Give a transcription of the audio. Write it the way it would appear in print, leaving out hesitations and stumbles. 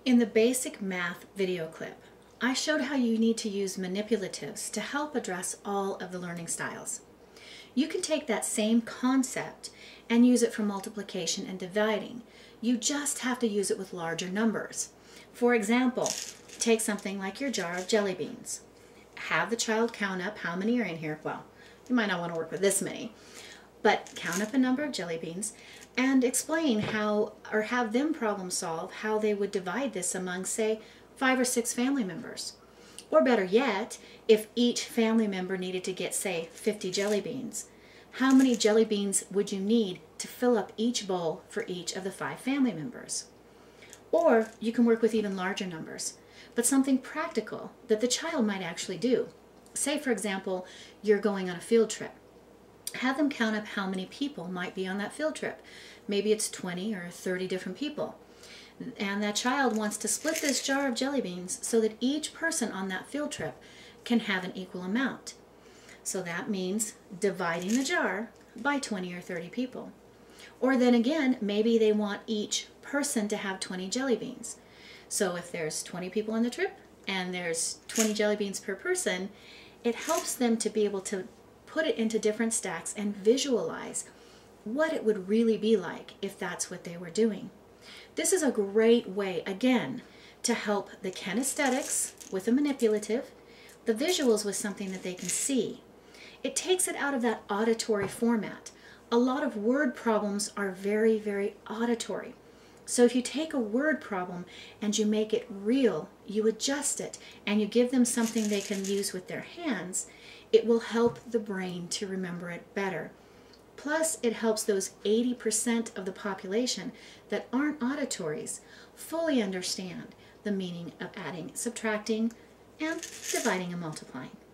In the basic math video clip, I showed how you need to use manipulatives to help address all of the learning styles. You can take that same concept and use it for multiplication and dividing. You just have to use it with larger numbers. For example, take something like your jar of jelly beans. Have the child count up how many are in here. Well, you might not want to work with this many, but count up a number of jelly beans and explain how, or have them problem solve how they would divide this among, say, 5 or 6 family members. Or better yet, if each family member needed to get, say, 50 jelly beans, how many jelly beans would you need to fill up each bowl for each of the 5 family members? Or you can work with even larger numbers, but something practical that the child might actually do. Say, for example, you're going on a field trip. Have them count up how many people might be on that field trip. Maybe it's 20 or 30 different people. And that child wants to split this jar of jelly beans so that each person on that field trip can have an equal amount. So that means dividing the jar by 20 or 30 people. Or then again, maybe they want each person to have 20 jelly beans. So if there's 20 people on the trip and there's 20 jelly beans per person, it helps them to be able to put it into different stacks and visualize what it would really be like if that's what they were doing. This is a great way, again, to help the kinesthetics with a manipulative, the visuals with something that they can see. It takes it out of that auditory format. A lot of word problems are very, very auditory. So if you take a word problem and you make it real, you adjust it, and you give them something they can use with their hands, it will help the brain to remember it better. Plus, it helps those 80% of the population that aren't auditories fully understand the meaning of adding, subtracting, and dividing and multiplying.